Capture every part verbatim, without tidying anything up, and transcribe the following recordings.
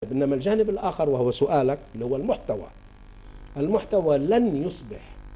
إنما الجانب الآخر وهو سؤالك اللي هو المحتوى. المحتوى لن يصبح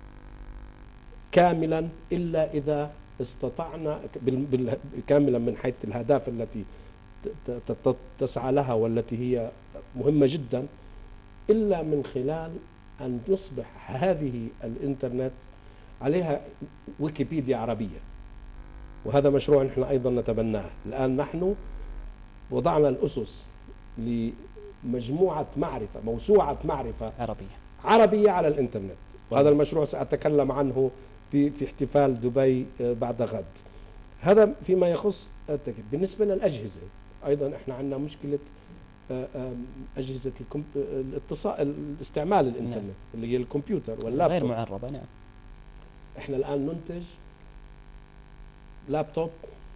كاملا إلا إذا استطعنا كاملا من حيث الأهداف التي تسعى لها والتي هي مهمة جدا، إلا من خلال أن يصبح هذه الإنترنت عليها ويكيبيديا عربية، وهذا مشروع نحن أيضا نتبناه. الآن نحن وضعنا الأسس لمجموعة معرفة، موسوعة معرفة عربية عربية على الإنترنت، وهذا المشروع سأتكلم عنه في في احتفال دبي بعد غد. هذا فيما يخص التكييف. بالنسبة للأجهزة أيضا احنا عندنا مشكلة أجهزة الاتصال، الاستعمال الإنترنت نعم. اللي هي الكمبيوتر واللابتوب غير معربة. نعم، احنا الآن ننتج لابتوب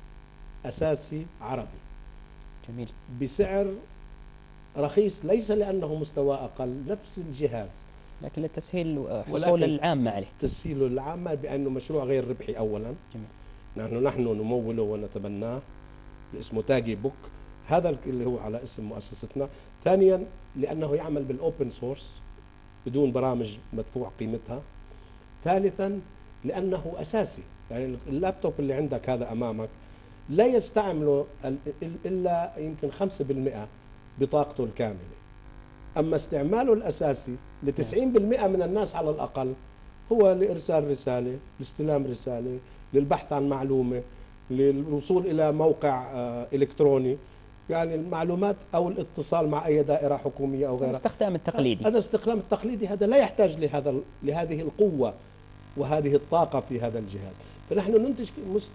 أساسي عربي جميل بسعر رخيص، ليس لأنه مستوى أقل، نفس الجهاز، لكن للتسهيل حصول العامة عليه، تسهيل العامة بأنه مشروع غير ربحي أولا. جميل. نحن نحن نموله ونتبناه، اسمه تاجي بوك، هذا اللي هو على اسم مؤسستنا. ثانيا لأنه يعمل بالأوبن سورس بدون برامج مدفوع قيمتها. ثالثا لأنه أساسي، يعني اللابتوب اللي عندك هذا أمامك لا يستعمله إلا يمكن خمسة بالمئة بطاقته الكاملة، أما استعماله الأساسي لتسعين بالمئة من الناس على الأقل هو لإرسال رسالة، لاستلام رسالة، للبحث عن معلومة، للوصول إلى موقع إلكتروني، يعني المعلومات أو الاتصال مع أي دائرة حكومية أو غيرها. الاستخدام التقليدي، هذا الاستخدام التقليدي هذا لا يحتاج لهذا لهذه القوة وهذه الطاقة في هذا الجهاز. فنحن ننتج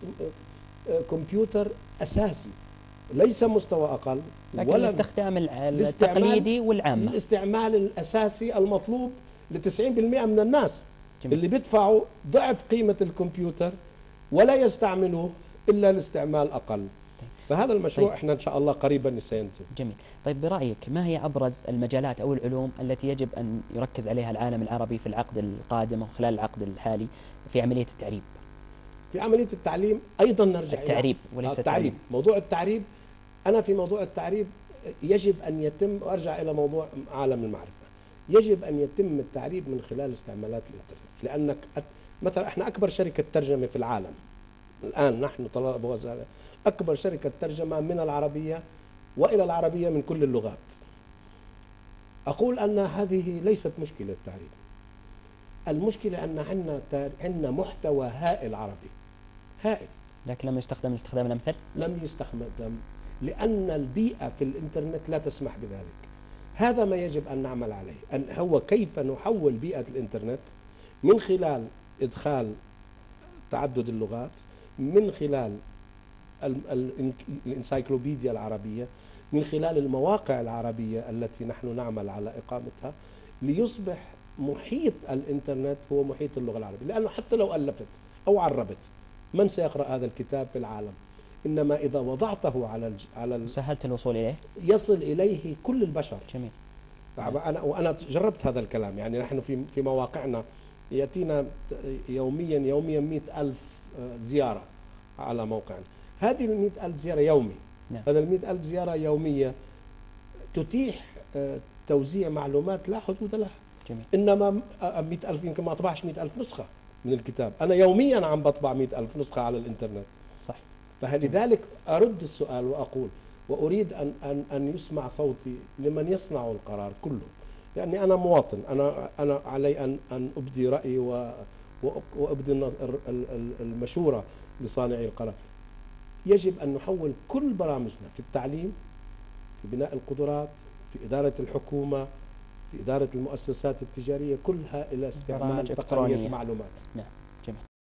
كمبيوتر أساسي ليس مستوى أقل، لكن ولا الاستخدام التقليدي والعامة، الاستعمال الأساسي المطلوب ل تسعين بالمئة من الناس. جميل. اللي بيدفعوا ضعف قيمة الكمبيوتر ولا يستعملوه إلا لاستعمال أقل. طيب. فهذا المشروع طيب. احنا إن شاء الله قريبا سينتهي. جميل. طيب برأيك ما هي أبرز المجالات أو العلوم التي يجب أن يركز عليها العالم العربي في العقد القادم وخلال العقد الحالي في عملية التعريب؟ في عملية التعليم أيضا نرجع التعريب إلى وليس التعريب. التعليم. موضوع التعريب، أنا في موضوع التعريب يجب أن يتم، وأرجع إلى موضوع عالم المعرفة، يجب أن يتم التعريب من خلال استعمالات الإنترنت. لأنك مثلا إحنا أكبر شركة ترجمة في العالم الآن، نحن طلاب وزارة أكبر شركة ترجمة من العربية وإلى العربية من كل اللغات. أقول أن هذه ليست مشكلة التعريب، المشكلة أن عندنا عندنا محتوى هائل عربي هائل، لكن لم يستخدم الاستخدام الأمثل؟ لم يستخدم لأن البيئة في الإنترنت لا تسمح بذلك. هذا ما يجب أن نعمل عليه، أن هو كيف نحول بيئة الإنترنت من خلال إدخال تعدد اللغات، من خلال الإنسايكلوبيديا العربية، من خلال المواقع العربية التي نحن نعمل على إقامتها، ليصبح محيط الإنترنت هو محيط اللغة العربية. لأنه حتى لو ألفت أو عربت من سيقرأ هذا الكتاب في العالم؟ إنما إذا وضعته على الج... على ال... سهلت الوصول إليه، يصل إليه كل البشر. جميل. أنا وأنا جربت هذا الكلام، يعني نحن في في مواقعنا يأتينا يوميا يوميا مئة ألف زيارة على موقعنا. هذه المئة ألف زيارة يومي، نعم. هذا المئة ألف زيارة يومية تتيح توزيع معلومات لا حدود لها. جميل. إنما مئة ألف يمكن ما أطبعش مئة ألف نسخة من الكتاب، أنا يوميا عم بطبع مئة ألف نسخة على الإنترنت. صح. فلذلك أرد السؤال وأقول وأريد أن أن أن يسمع صوتي لمن يصنع القرار كله، لأني أنا مواطن، أنا أنا علي أن أن أبدي رأيي وأبدي المشورة لصانعي القرار. يجب أن نحول كل برامجنا في التعليم، في بناء القدرات، في إدارة الحكومة، في إدارة المؤسسات التجارية، كلها إلى استعمال تقنية المعلومات. نعم. جميل.